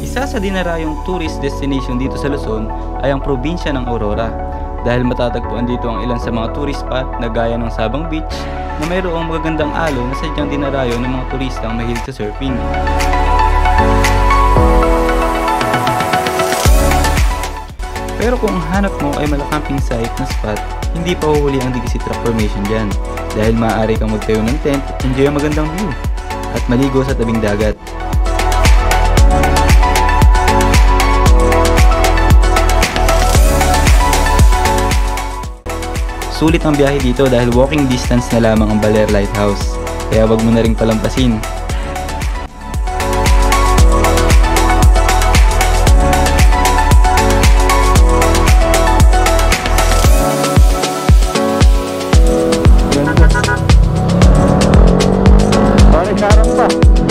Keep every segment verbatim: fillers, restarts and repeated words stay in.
Isa sa dinarayong tourist destination dito sa Luzon ay ang probinsya ng Aurora dahil matatagpuan dito ang ilan sa mga tourist spot na gaya ng Sabang Beach na mayroong magagandang alon na sadyang dinarayo ng mga turistang mahilig sa surfing. Pero kung ang hanap mo ay malakamping site na spot, hindi pa huhuli ang Digisit Rock Formation dyan dahil maaari kang magtayo ng tent, enjoy ang magandang view at maligo sa tabing dagat. Sulit ang biyahe dito dahil walking distance na lamang ang Baler Lighthouse, kaya wag mo na ring palampasin. Parang karang pa.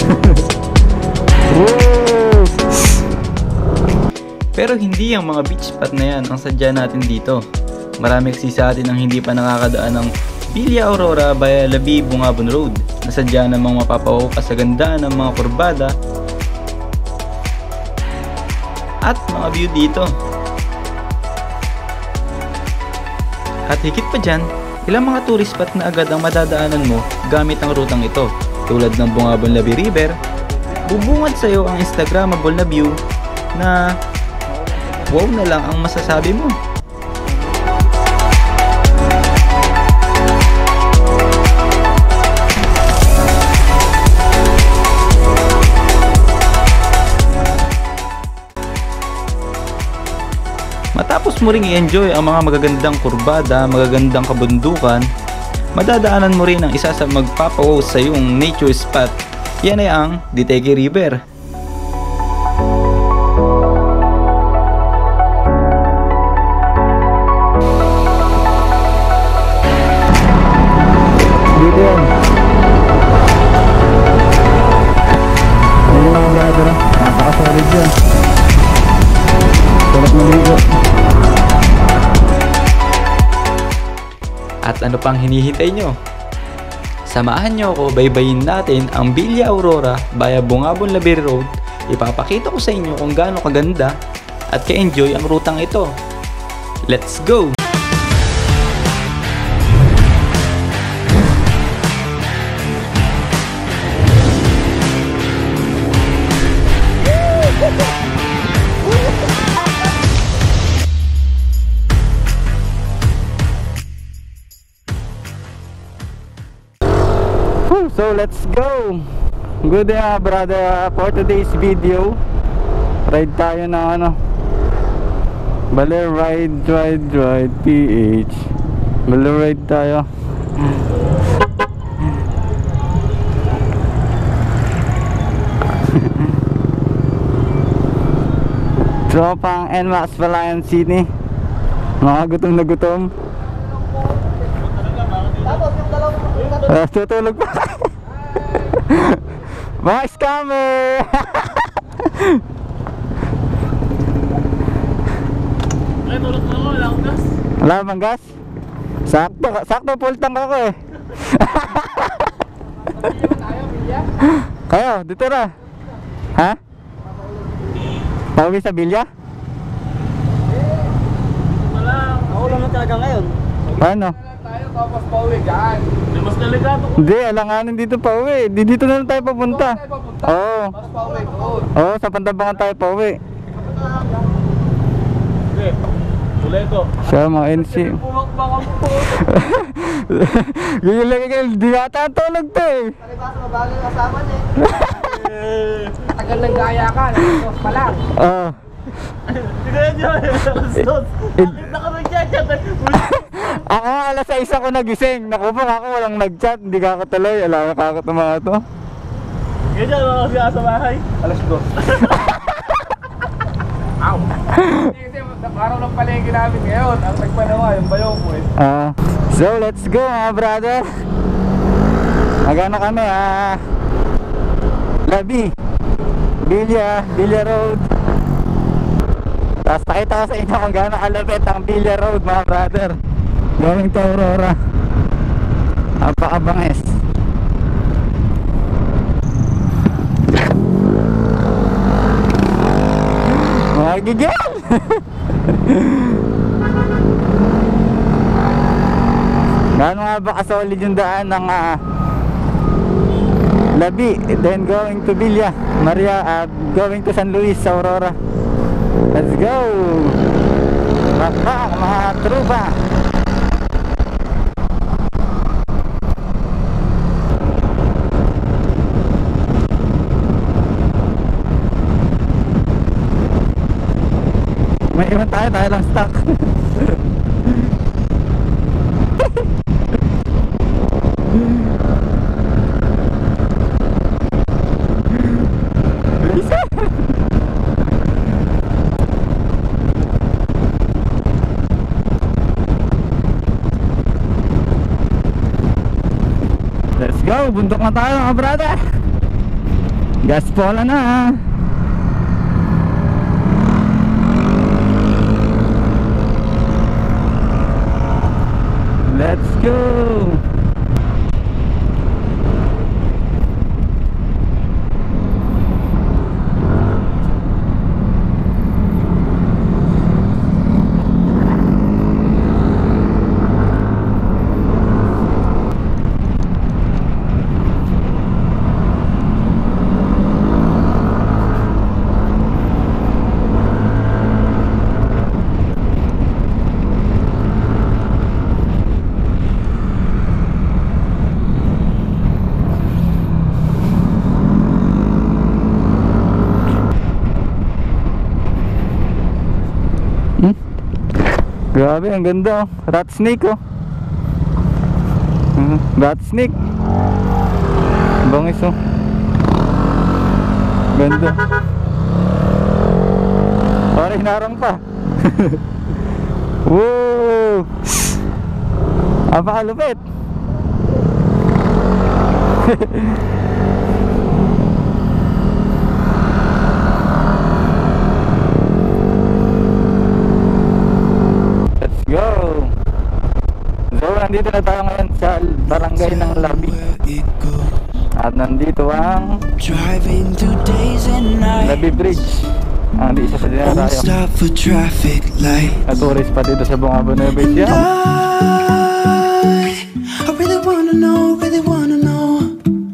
Pero hindi ang mga beach spot na yan ang sadya natin dito. Marami kasi sa atin ang hindi pa nakakadaan ng Villa Aurora via Labi Bungabon Road na sadya namang mapapawaw ka sa ganda ng mga kurbada at mga view dito. At higit pa dyan, ilang mga tourist spot na agad ang madadaanan mo gamit ang rutang ito tulad ng Bungabon Labi River. Bubungad sa'yo ang Instagrammable na view na wow na lang ang masasabi mo. Matapos mo ring i-enjoy ang mga magagandang kurbada, magagandang kabundukan, madadaanan mo rin ang isa sa magpapawaw sa iyong nature spot. Yan ay ang Ditegi River. Dito yan. Ayun ang brother, napakasolid yan. Tulad maligo. At ano pang hinihintay nyo? Samahan nyo ako, baybayin natin ang Villa Aurora via Bungabon Labi Road. Ipapakita ko sa inyo kung gaano kaganda at ka-enjoy ang rutang ito. Let's go! So let's go! Good day uh, brother, for today's video ride tayo ng ano Baler Ride Ride Ride P H. Baler Ride tayo. Tropang N MAX Palayan City. Mga gutom na gutom. Uh, tutulog pa. Mga scammer. Ay, tulog na ako, wala akong gas. Wala bang gas? Sakto, sakto full tank ako eh. Kayo, dito na. Ha? Pauwi sa Villa? Wala, ako lang na talaga ngayon. Paano? Tapos pauwi dyan. Hindi mas delikado ko. Hindi, alanganin dito pauwi. Di dito na lang tayo papunta. Oo. Mas pauwi doon. Oo, sa Pantabangan tayo pauwi. Hindi, buleto. Siya mga N C. Pumakbakang po. Ganyan lang kayo, di nata ang tulog to eh. Palibaso mabagay yung kasama niya eh. Tagal ng gaya ka, nagsos pa lang. Oo. Tignan nyo, nagsos. Bakit na ka nag-chat? Ako nga alas sais ako nagising. Nakupang ako walang nag-chat. Hindi ka ako tuloy. Alam ka ako tumaga to. Ganyan mga kasi sa bahay. Alas dos. Ow. Kasi araw ng palengke namin ngayon. Ang nagpanawa yung bayong ko eh. uh, So let's go mga brother. Magano kami ah Labi Villa Villa Road. Tapos nakita ko sa inyo kung gaano kalapit ang Villa Road mga brother. Going to Aurora. Napakabangis. Gigil! Gaano nga ba kasolid yung daan ng uh, Labi, then going to Villa Maria, uh, going to San Luis, Aurora. Let's go! Bakbak mga trupa! May iwan tayo, tayo lang stuck. Let's go, bundok na tayo mga brother. Gas pola na. Let's go. Grabe, ang ganda oh. Rat snake oh. uh, Rat snake. Bangis oh. Ganda. Parang hinarang pa. Wow. Apakalupit. Go! So nandito na tayo ngayon sa barangay ng Labi. At nandito ang Labi Bridge. Ang di isa sa dinarayo. At tourist pa dito sa Bungabo Nueva Ecija. I really wanna know, really wanna know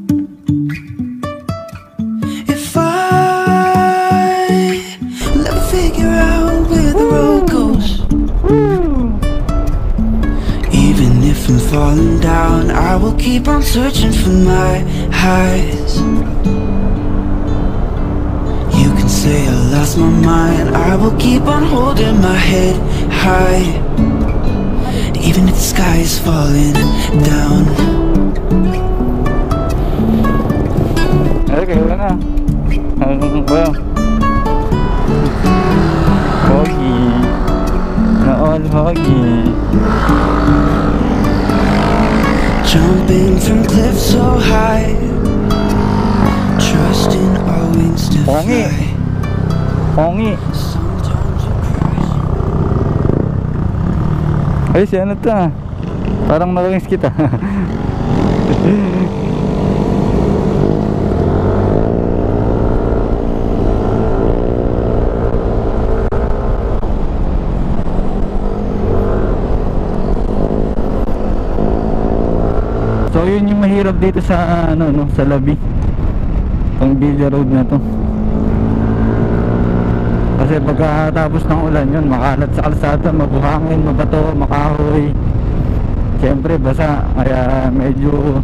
if I will ever figure out where the road goes. Even if I'm falling down, I will keep on searching for my highs. You can say I lost my mind, I will keep on holding my head high. Even if the sky is falling down. Okay, wala na. Um, well, Hoggy. Na all Hoggy. Jumping from cliffs so high, trusting our wings to Hongi. fly. Hongi. Sometimes you cry. Ay, si ano to ah. Parang nalangis kita. So yun yung mahirap dito sa ano no, sa Labi. Tong Villa Road na to. Kasi pagkatapos ng ulan yun, makalat sa kalsada, mabuhangin, mabato, makahoy. Siyempre basa, kaya medyo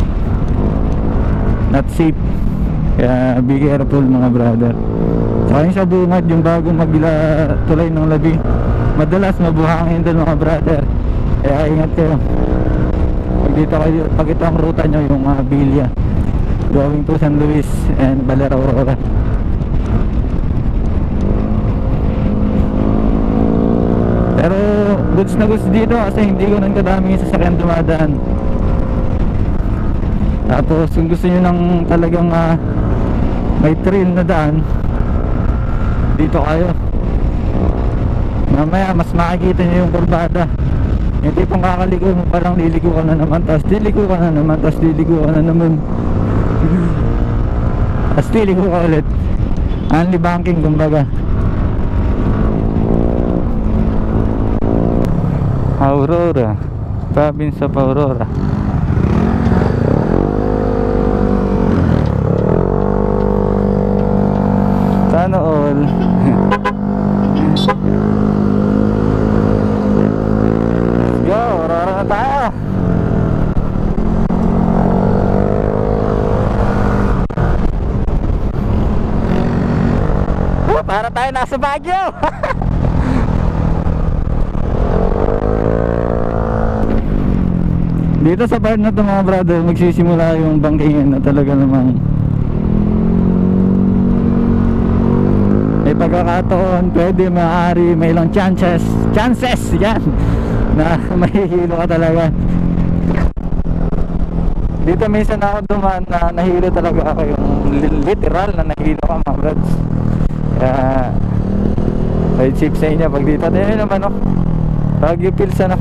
not safe. Kaya be careful mga brother. Saka yung sa bungad, yung bago magila tulay ng Labi, madalas mabuhangin doon mga brother. Kaya ingat kayo. Pag dito kayo, pag ito ang ruta nyo, yung uh, Villa going to San Luis and Baler Aurora. Pero goods na goods dito kasi hindi ko nang kadami sasakyan dumadaan. Tapos kung gusto nyo ng talagang uh, may trail na daan, dito kayo. Mamaya mas makikita nyo yung kurbada. Yung tipong kakaligo mo, parang liligo ka na naman, tapos liligo ka na naman, tapos liligo ka na naman, tapos liligo ka ulit. Only banking kumbaga. Aurora, province of Aurora. Sana all. Go, Aurora na tayo. Oh, para tayo nasa Baguio. Dito sa part na to mga brother, magsisimula yung bangkingan na talaga namang may pagkakataon, pwede, maaari, may ilang chances, chances, yan, na mahihilo ka talaga. Dito minsan ako dumaan na nahilo talaga ako, yung literal na nahilo ka mga brods. Kaya, may chip sa inyo pag dito, din naman no, Baguio Pills ano.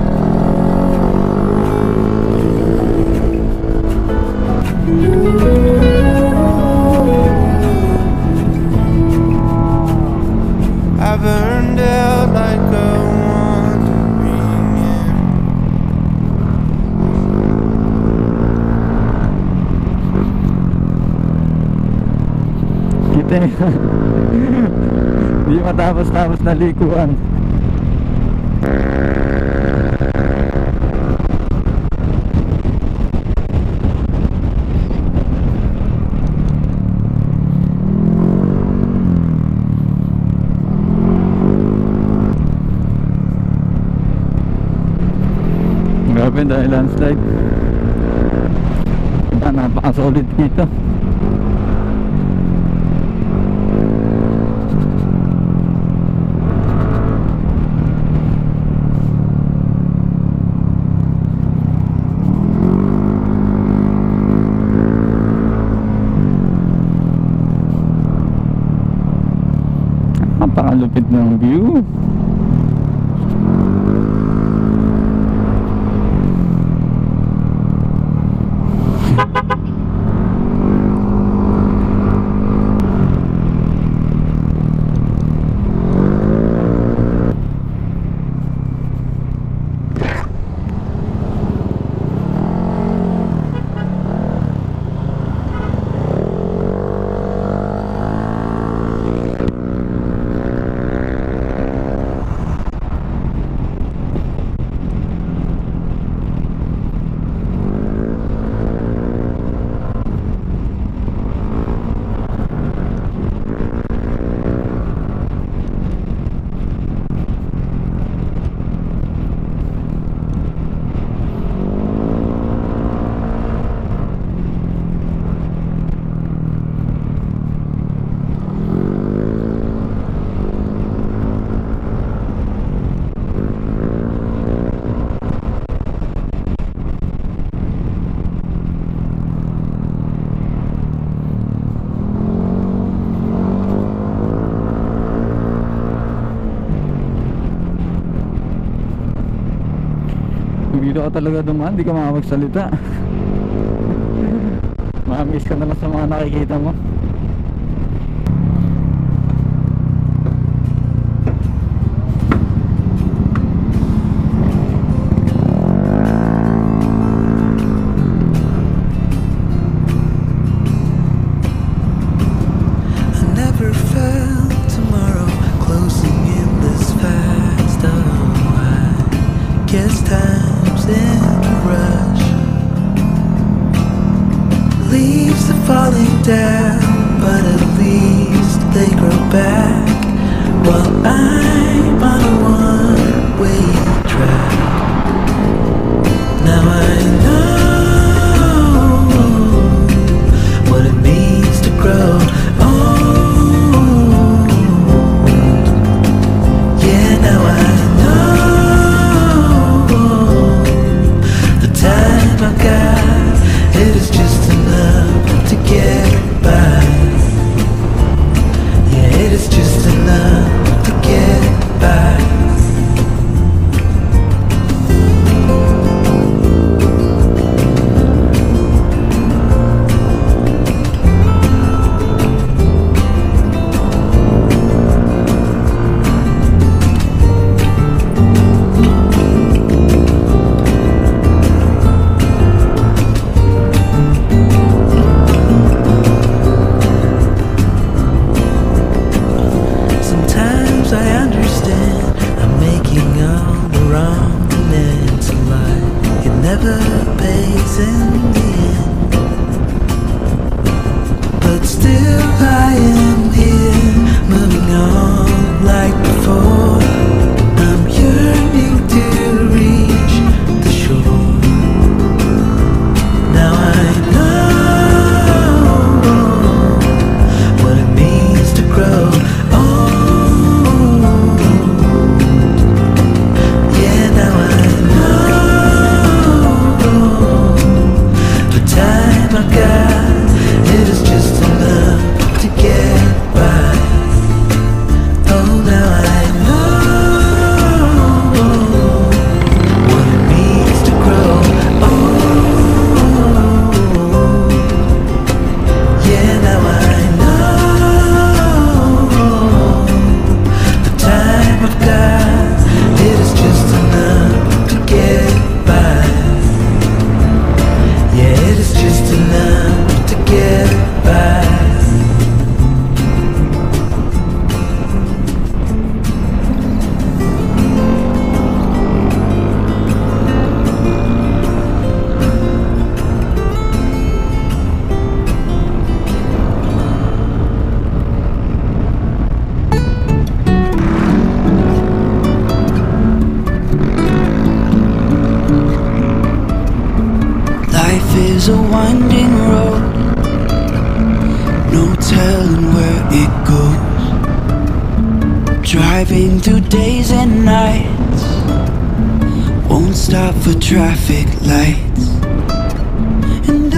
I burned out like a wandering end. Kita nyo. Di matapos-tapos na likuan. Grabe dahil landslide. Ah, napaka-solid dito. Napakalupit ng view. Dito ka talaga dumaan, di ka makapagsalita. Mamiss ka na lang sa mga nakikita mo. I never felt tomorrow closing in this fast. Oh, I guess time's in a rush. Leaves are falling down, but at least they grow back. While I'm on a one-way track. Now I know what it means to grow old. Yeah, now I know the time I got, it is just enough to get by. Yeah, it is just enough to get by. winding road, no telling where it goes. Driving through days and nights, won't stop for traffic lights. And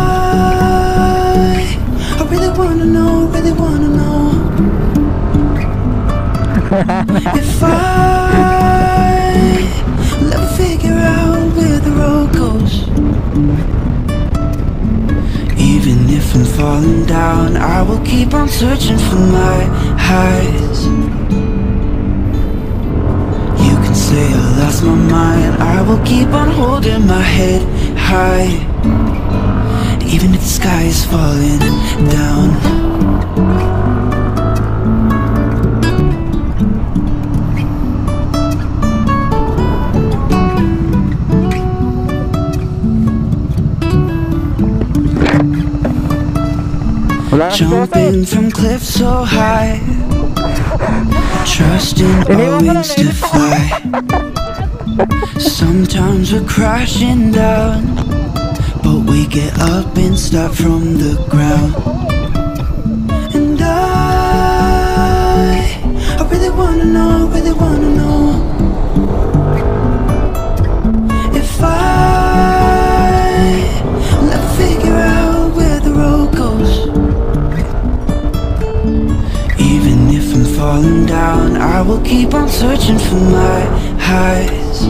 I, I really wanna know, really wanna know if I will ever figure out where the road goes. Even if I'm falling down, I will keep on searching for my highs. You can say I lost my mind, I will keep on holding my head high. Even if the sky is falling down. Jumping from cliffs so high, trusting our wings to fly. Sometimes we're crashing down, but we get up and start from the ground. And I, I really wanna know, really wanna know if I will ever figure out where the road goes. Even if I'm falling down, I will keep on searching for my highs.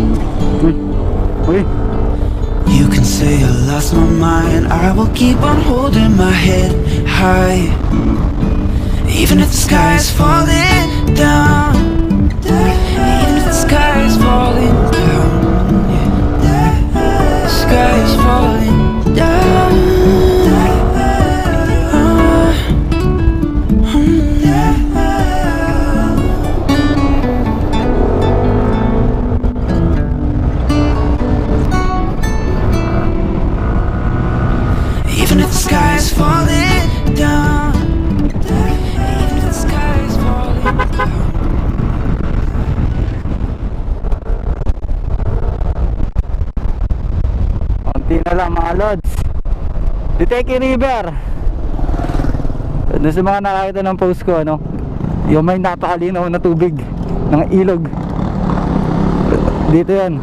You can say I lost my mind, I will keep on holding my head high. Even if the sky is falling down, even if the sky is falling down, yeah. The sky is falling down. Even if the sky is falling down, even if the sky is falling down. Konti na lang mga lods. Diteki River. Doon sa mga nakakita ng post ko, ano, yung may napakalinaw na tubig ng ilog. Dito yan.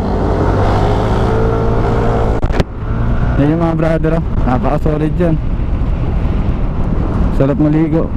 Yan yung mga brother, oh. Napaka-solid dyan. Sarap maligo.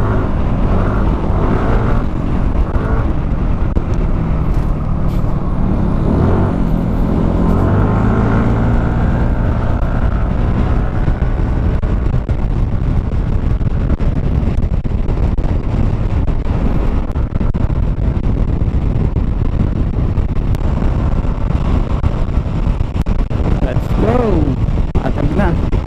Let's go! Atag na.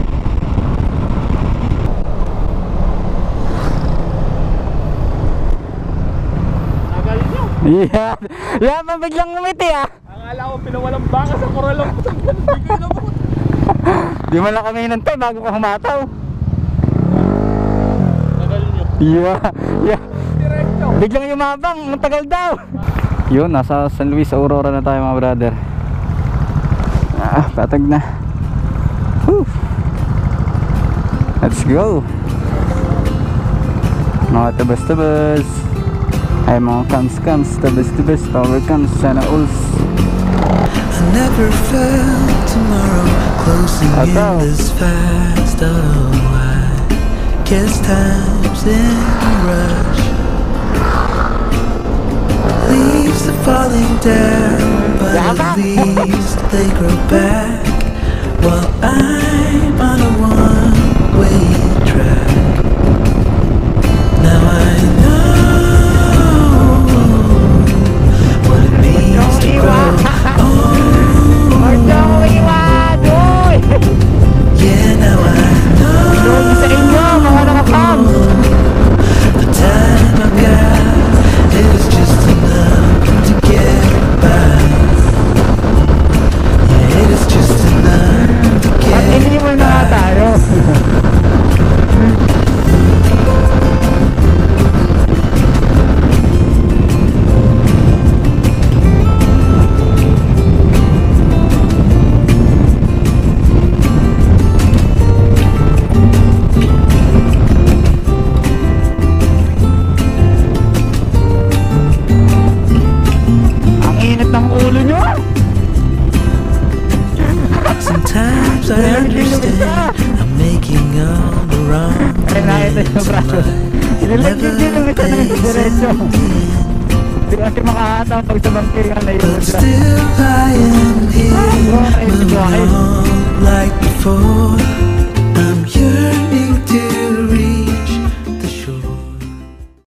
Nagalin nyo. Yeah. Yeah, mabiglang ngumiti ah. Akala ko pinawalang baka sa koralong. Hindi ko inabot. Di man lang kami hinantay bago ka humataw. Nagalin nyo. Yeah. Yeah. Diretso. Biglang yumabang, ang tagal daw. Yun, nasa San Luis Aurora na tayo mga brother. Ah, patag na. Whew. Let's go. Mga tabas-tabas. Ay mga kams-kams, tabas-tabas, power kams, sana alls. I never felt tomorrow closing in this fast. Oh, I guess time's in a rush. Leaves are falling down, but at least they grow back. While I'm on a one-way track. Now I know what it means to grow. Yeah, now I know the time I've got is just enough to get by. Yeah, it is just enough to get by. ng ulo nyo! Sometimes I understand I'm making all the wrong Ay, nakita yung braso. Ililagyan din yung isa ng diretso. Hindi kasi makahata pag sa bangkingan na yun. but still I am here.